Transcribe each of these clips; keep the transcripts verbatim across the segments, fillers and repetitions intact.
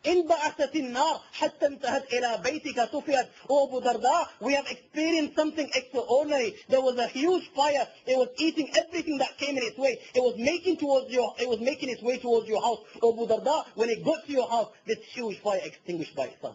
انبعثت النار حتى انتهت إلى بيتك طفئت. Oh Abu Darda, we have experienced something extraordinary. There was a huge fire. It was eating everything that came in its way. It was making towards your, it was making its way towards your house. Oh Abu Darda, when it got to your house, this huge fire extinguished by itself.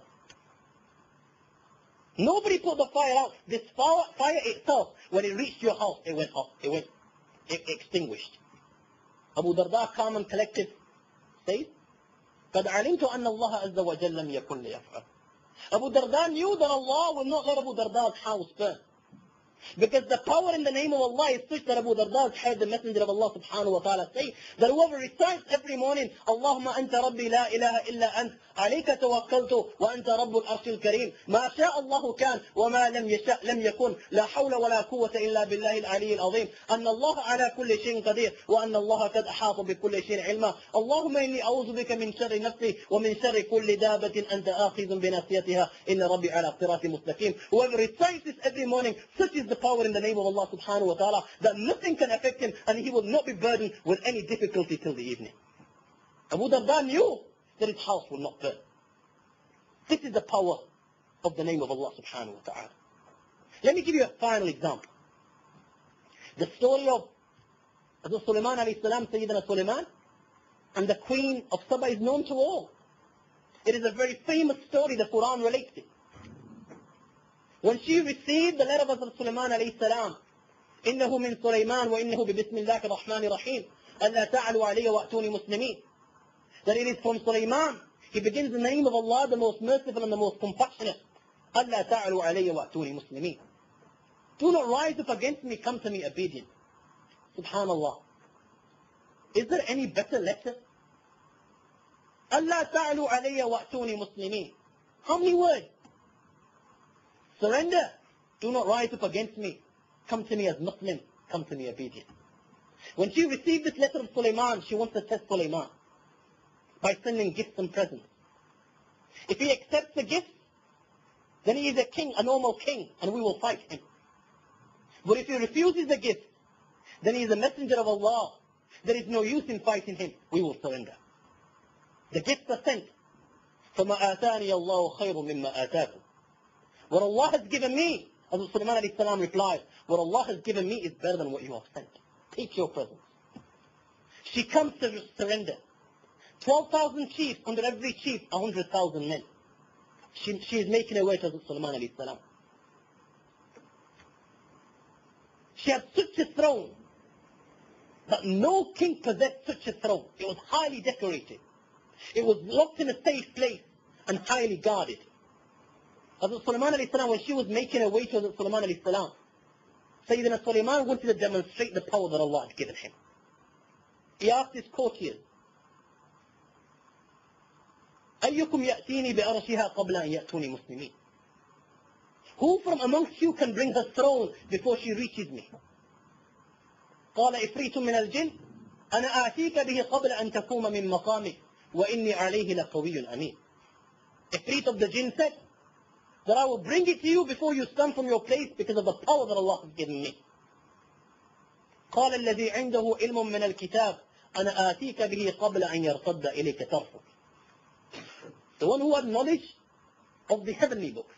Nobody put the fire out. This fire, fire itself, when it reached your house, it went off. It went it extinguished. Abu Darda, calm and collected, says, قد علمت أن الله عز وجل لم يكن ليفعل. Abu Darda knew that Allah will not let Abu Darda's house burn. Because the power in the name of Allah is such that Abu Darda heard the Messenger of Allah subhanahu wa ta'ala say that whoever recites every morning, Allahumma anta rabbi la ilaha illa ant, alayka tawakkaltu wa anta rabbul arshil kareem, ma sha Allahu kan wa ma lam yasha lam yakun, la hawla wa la quwwata illa billahi al-ali al-azim, anna Allah ala kulli shayin qadir wa anna Allah qad ahata bi kulli shayin ilma. Allahumma inni a'udhu bika min sharri nafsi wa min sharri kulli dabatin anta akhidhun bi nasiyatiha, inna rabbi ala sirati mustaqim. Whoever recites this every morning, such is the power in the name of Allah subhanahu wa ta'ala that nothing can affect him and he will not be burdened with any difficulty till the evening. Abu Darda knew that his house will not burn. This is the power of the name of Allah subhanahu wa ta'ala. Let me give you a final example. The story of Hazrat Sulaiman alayhi salam, Sayyidina Sulaiman, and the queen of Saba is known to all. It is a very famous story the Quran relates it. When she received the letter of Hazrat Sulaiman alayhi salam, إنه من سليمان وإنه ببسم الله الرحمن الرحيم ألا تعلوا علي وأتوني مسلمين, that it is from Sulaiman. He begins in the name of Allah, the most merciful and the most compassionate. ألا تعلوا علي وأتوني مسلمين. Do not rise up against me, come to me obedient. Subhanallah. Is there any better letter? ألا تعلوا علي وأتوني مسلمين. How many words? Surrender. Do not rise up against me. Come to me as Muslim. Come to me obedient. When she received this letter of Sulaiman, she wants to test Sulaiman by sending gifts and presents. If he accepts the gift, then he is a king, a normal king, and we will fight him. But if he refuses the gift, then he is a messenger of Allah. There is no use in fighting him. We will surrender. The gifts are sent. فَمَا آتَانِيَ اللَّهُ خَيْرٌ مِمَّا آتَاكُمْ. What Allah has given me, as Sulaiman alayhi salam replied, what Allah has given me is better than what you have sent. Take your presents. She comes to surrender. twelve thousand chiefs, under every chief, one hundred thousand men. She, she is making her way to Sulaiman alayhi salam. She had such a throne that no king possessed such a throne. It was highly decorated. It was locked in a safe place and highly guarded. Hazrat Sulaiman alayhi salam, when she was making her way to Hazrat Sulaiman alayhi salam, Sayyidina Sulaiman wanted to demonstrate the power that Allah had given him. He asked his courtiers, أيكم يأتيني بأرشها قبل أن يأتوني مسلمين. Who from amongst you can bring her throne before she reaches me? قال إفريت من الجن أنا آتيك به قبل أن تقوم من مقامك وإني عليه لقوي أمين. Ifrit of the jinn said that I will bring it to you before you stand from your place because of the power that Allah has given me. قال الذي عنده علم من الكتاب أنا آتيك به قبل أن يرتد إليك طرفك. The one who had knowledge of the heavenly books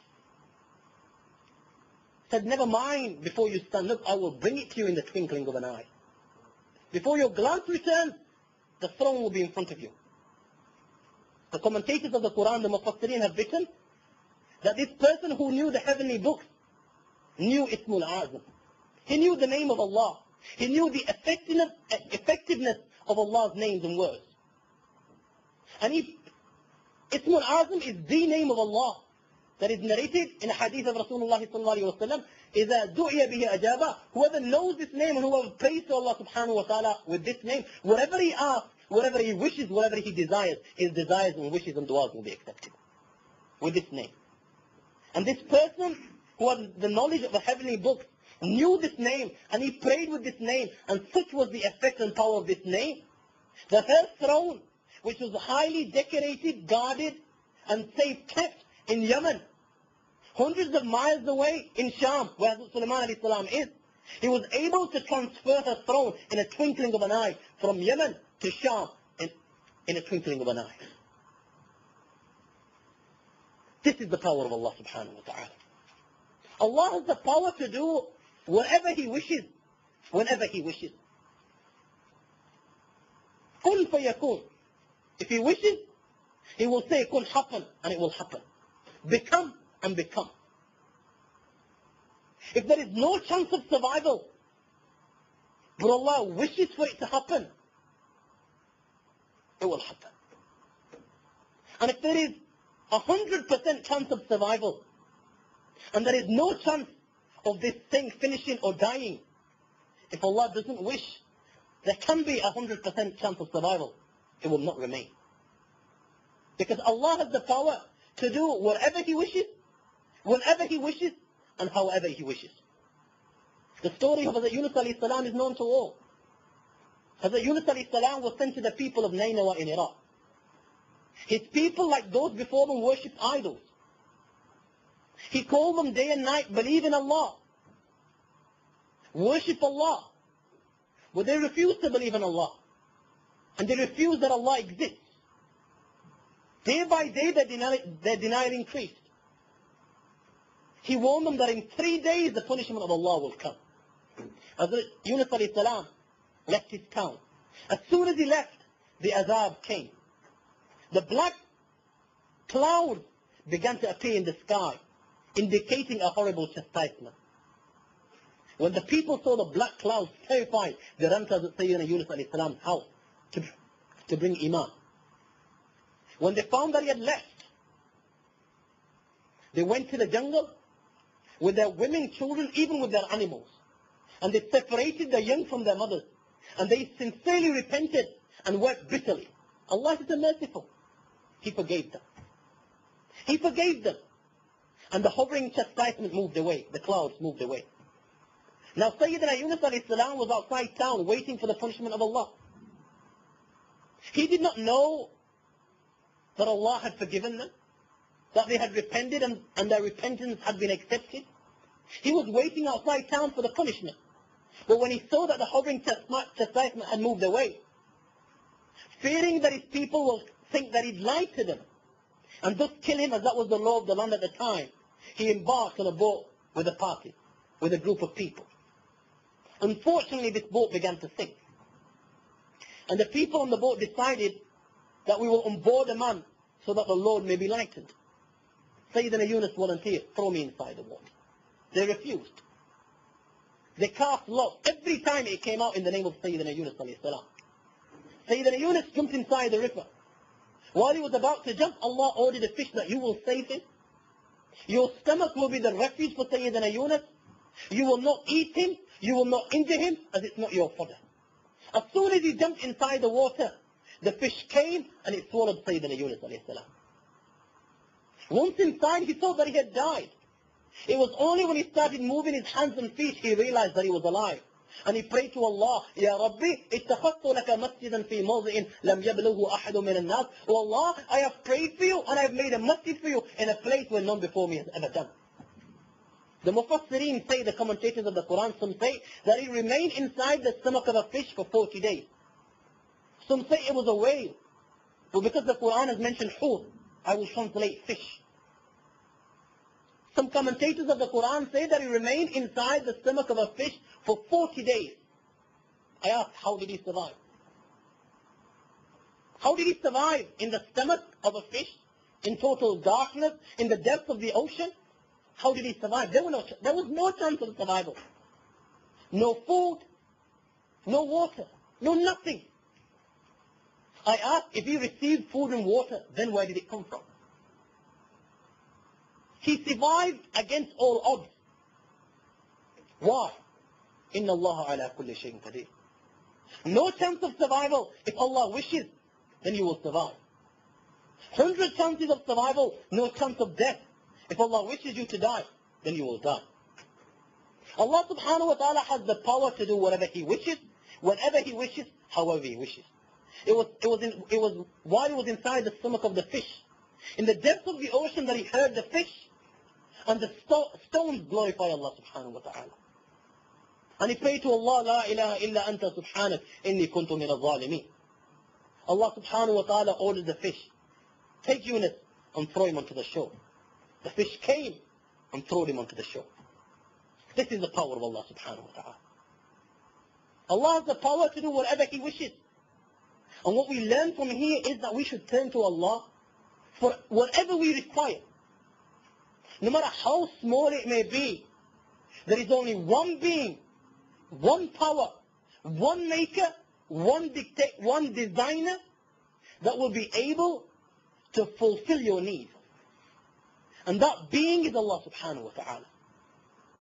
said, never mind, before you stand up, I will bring it to you in the twinkling of an eye. Before your glance returns, the throne will be in front of you. The commentators of the Quran, the Mufassirin, have written that this person who knew the heavenly books knew Ismul Azam. He knew the name of Allah. He knew the effectiveness, effectiveness of Allah's names and words. And if Ismul Azam is the name of Allah that is narrated in a hadith of Rasulullah sallallahu alayhi wa sallam, إِذَا دُعِيَ بِهِ أَجَابَ. Whoever knows this name and whoever prays to Allah subhanahu wa ta'ala with this name, whatever he asks, whatever he wishes, whatever he desires, his desires and wishes and du'as will be accepted with this name. And this person who had the knowledge of the heavenly books knew this name and he prayed with this name, and such was the effect and power of this name that her throne, which was highly decorated, guarded and safe kept in Yemen, hundreds of miles away in Sham, where Sulaiman alayhi salam is, he was able to transfer her throne in a twinkling of an eye from Yemen to Sham in, in a twinkling of an eye. This is the power of Allah subhanahu wa ta'ala. Allah has the power to do whatever He wishes, whenever He wishes. Kun fayakun. If He wishes, He will say kun happen, and it will happen. Become, and become. If there is no chance of survival, but Allah wishes for it to happen, it will happen. And if there is a hundred percent chance of survival, and there is no chance of this thing finishing or dying, if Allah doesn't wish, there can be a hundred percent chance of survival. It will not remain. Because Allah has the power to do whatever He wishes, whenever He wishes, and however He wishes. The story of Hazrat Yunus alayhi salam is known to all. Hazrat Yunus alayhi salam was sent to the people of Nainawa in Iraq. His people, like those before them, worshipped idols. He called them day and night, believe in Allah. Worship Allah. But they refused to believe in Allah. And they refused that Allah exists. Day by day their denial, their denial increased. He warned them that in three days the punishment of Allah will come. Hazrat Yunus alayhi salam left his town. As soon as he left, the azab came. The black clouds began to appear in the sky, indicating a horrible chastisement. When the people saw the black clouds, terrified, they ran to Sayyidina Yunus alayhi salam's house to, to bring Iman. When they found that he had left, they went to the jungle with their women, children, even with their animals. And they separated the young from their mothers. And they sincerely repented and wept bitterly. Allah is merciful. He forgave them. He forgave them. And the hovering chastisement moved away. The clouds moved away. Now Sayyidina Yunus alayhi salam was outside town waiting for the punishment of Allah. He did not know that Allah had forgiven them, that they had repented and, and their repentance had been accepted. He was waiting outside town for the punishment. But when he saw that the hovering chastisement had moved away, fearing that his people will think that he'd lied to them and thus kill him, as that was the law of the land at the time, he embarked on a boat with a party, with a group of people. Unfortunately, this boat began to sink. And the people on the boat decided that we will onboard a man so that the load may be lightened. Sayyidina Yunus volunteered, throw me inside the water. They refused. They cast lots every time it came out in the name of Sayyidina Yunus alayhi salam. Sayyidina Yunus jumped inside the river. While he was about to jump, Allah ordered a fish that you will save him. Your stomach will be the refuge for Sayyidina Yunus. You will not eat him. You will not injure him, as it's not your fodder. As soon as he jumped inside the water, the fish came and it swallowed Sayyidina Yunus alayhi salam. Once inside, he thought that he had died. It was only when he started moving his hands and feet he realized that he was alive. And he prayed to Allah, Ya Rabbi, اتخذت لك مسجدا في موضع لم يبلغه أحد من الناس. Oh Allah, I have prayed for you and I have made a masjid for you in a place where none before me has ever done. The Mufassirin say, the commentators of the Quran, some say that he remained inside the stomach of a fish for forty days. Some say it was a whale. But because the Quran has mentioned hut, I will translate fish. Some commentators of the Quran say that he remained inside the stomach of a fish for forty days. I asked, how did he survive? How did he survive in the stomach of a fish, in total darkness, in the depths of the ocean? How did he survive? There, were no, there was no chance of survival. No food, no water, no nothing. I asked, if he received food and water, then where did it come from? He survived against all odds. Why? Inna Allah ala kulli shayin qadir. No chance of survival. If Allah wishes, then you will survive. Hundred chances of survival, no chance of death. If Allah wishes you to die, then you will die. Allah subhanahu wa ta'ala has the power to do whatever He wishes, whenever He wishes, however He wishes. It was, it was, in, it was while he was inside the stomach of the fish, in the depths of the ocean, that he heard the fish, and the sto stones glorify Allah subhanahu wa ta'ala. And he prayed to Allah, La ilaha illa anta subhanak, inni kuntu min al-zalimin. Allah subhanahu wa ta'ala ordered the fish, take Yunus and throw him onto the shore. The fish came and threw him onto the shore. This is the power of Allah subhanahu wa ta'ala. Allah has the power to do whatever He wishes. And what we learn from here is that we should turn to Allah for whatever we require. No matter how small it may be, there is only one being, one power, one maker, one dictate, one designer that will be able to fulfill your needs. And that being is Allah subhanahu wa ta'ala.